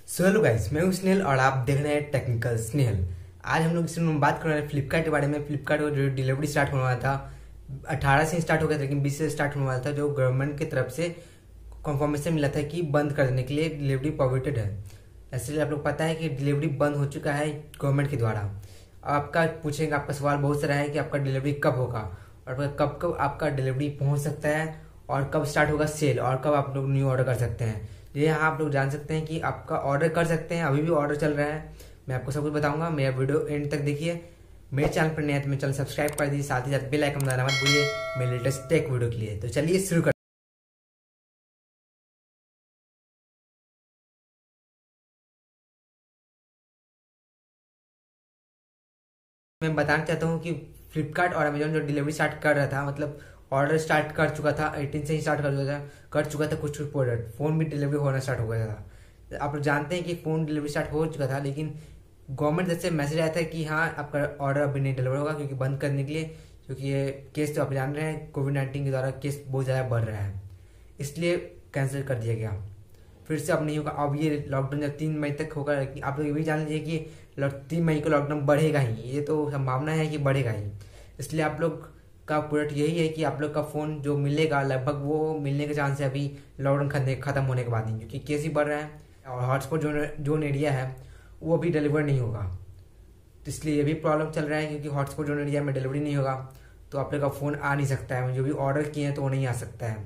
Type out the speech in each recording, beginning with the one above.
So hello guys, मैं हूं स्नेहल और आप देख रहे हैं टेक्निकल स्नेहल। आज हम लोग इस में बात कर रहे हैं फ्लिपकार्ट के बारे में। फ्लिपकार्ट को जो डिलीवरी स्टार्ट होने वाला था 18 से स्टार्ट हो गया था, लेकिन 20 से स्टार्ट होने वाला था, जो गवर्नमेंट की तरफ से कंफर्मेशन मिला था कि बंद कर देने के लिए डिलीवरी प्रोहिबिटेड है। इसलिए आप लोग पता है कि डिलीवरी बंद हो चुका है गवर्नमेंट के द्वारा। आपका पूछेंगे, आपका सवाल बहुत सारा है कि आपका डिलीवरी कब होगा और कब कब आपका डिलीवरी पहुंच सकता है और कब स्टार्ट होगा सेल और कब आप लोग न्यू ऑर्डर कर सकते हैं। ये यहाँ आप लोग जान सकते हैं कि आपका ऑर्डर कर सकते हैं। अभी भी ऑर्डर चल रहा है, मैं आपको सब कुछ बताऊंगा। मेरा वीडियो एंड तक देखिए। मेरे चैनल पर नया है तो मेरे चैनल सब्सक्राइब कर दीजिए, साथ ही साथ बेल आइकन दबाना मत भूलिए मेरे लेटेस्ट टेक वीडियो के लिए। तो चलिए शुरू कर। मैं बताना चाहता हूँ कि फ्लिपकार्ट और अमेजोन जो डिलीवरी स्टार्ट कर रहा था, मतलब ऑर्डर स्टार्ट कर चुका था, 18 से ही स्टार्ट कर चुका था कुछ प्रोडक्ट। फ़ोन भी डिलीवरी होना स्टार्ट हो गया था। आप लोग जानते हैं कि फ़ोन डिलीवरी स्टार्ट हो चुका था, लेकिन गवर्नमेंट से मैसेज आया था कि हाँ, आपका ऑर्डर अभी नहीं डिलीवर होगा, क्योंकि बंद करने के लिए, क्योंकि ये केस तो आप जान रहे हैं कोविड-19 के द्वारा केस बहुत ज़्यादा बढ़ रहा है, इसलिए कैंसिल कर दिया गया। फिर से अब नहीं होगा। अब ये लॉकडाउन जब 3 मई तक होगा, लेकिन आप लोग ये भी जान लीजिए कि 3 मई को लॉकडाउन बढ़ेगा ही, ये तो संभावना है कि बढ़ेगा ही। इसलिए आप लोग का प्रोडक्ट यही है कि आप लोग का फ़ोन जो मिलेगा, लगभग वो मिलने के चांस है अभी लॉकडाउन खत्म होने के बाद ही, क्योंकि केस ही बढ़ रहा है और हॉटस्पॉट जोन एरिया है वो अभी डिलीवर नहीं होगा। तो इसलिए ये भी प्रॉब्लम चल रहा है, क्योंकि हॉटस्पॉट जोन एरिया में डिलीवरी नहीं होगा तो आप लोग का फ़ोन आ नहीं सकता है। जो भी ऑर्डर किए हैं तो वो नहीं आ सकता है।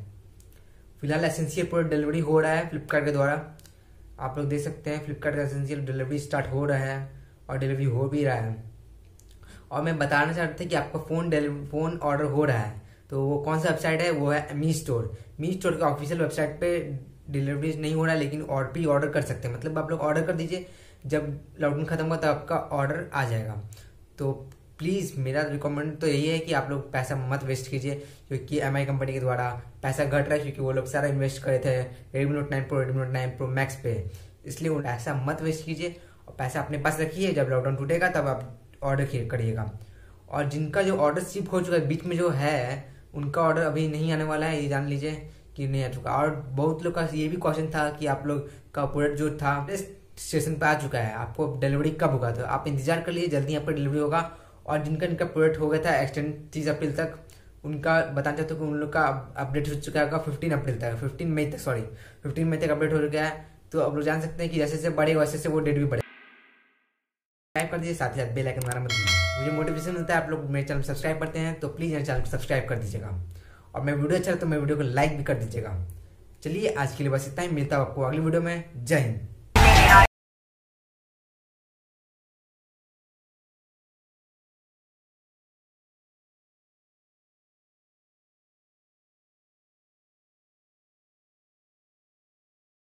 फिलहाल एसेंशियल प्रोडक्ट डिलीवरी हो रहा है फ्लिपकार्ट के द्वारा। आप लोग देख सकते हैं फ्लिपकार्ट का एसेंशियल डिलीवरी स्टार्ट हो रहा है और डिलीवरी हो भी रहा है। और मैं बताना चाहता था कि आपका फ़ोन ऑर्डर हो रहा है, तो वो कौन सा वेबसाइट है, वो है मी स्टोर। मी स्टोर के ऑफिशियल वेबसाइट पे डिलीवरी नहीं हो रहा है, लेकिन और भी ऑर्डर कर सकते हैं। मतलब आप लोग ऑर्डर कर दीजिए, जब लॉकडाउन खत्म होगा तब आपका ऑर्डर आ जाएगा। तो प्लीज़ मेरा रिकमेंड तो यही है कि आप लोग पैसा मत वेस्ट कीजिए, क्योंकि एमआई कंपनी के द्वारा पैसा घट रहा है, क्योंकि वो लोग सारा इन्वेस्ट करे थे Redmi Note 9 Pro, Redmi Note 9 Pro Max पे। इसलिए वो पैसा मत वेस्ट कीजिए और पैसा अपने पास रखिए। जब लॉकडाउन टूटेगा तब आप ऑर्डर करिएगा। और जिनका जो ऑर्डर शिप हो चुका है बीच में जो है, उनका ऑर्डर अभी नहीं आने वाला है, ये जान लीजिए कि नहीं आ चुका। और बहुत लोग का ये भी क्वेश्चन था कि आप लोग का प्रोडक्ट जो था स्टेशन पे आ चुका है, आपको डिलीवरी कब होगा। तो आप इंतजार कर लीजिए, जल्दी आपका डिलीवरी होगा। और जिनका प्रोडक्ट हो गया था एक्सटेंड 30 अप्रैल तक, उनका बताना चाहता हूँ कि उन लोग का अपडेट हो चुका है 15 अप्रैल तक, 15 मई तक अपडेट हो गया है। तो आप लोग जान सकते हैं कि जैसे जैसे बढ़ेगा वैसे वैसे वो डेट भी बढ़ेगा। सब्सक्राइब कर दीजिए, साथ ही साथ बेल आइकन दबाना मत भूलिए। मुझे मोटिवेशन मिलता है, आप लोग मेरे चैनल सब्सक्राइब करते हैं तो प्लीज़ मेरे चैनल को सब्सक्राइब कर दीजिएगा। और मैं वीडियो अच्छा लगे तो मेरे वीडियो को लाइक भी कर दीजिएगा। चलिए आज के लिए बस इतना ही, मिलता हूँ आपको अगली वीडियो में। जय हिंद।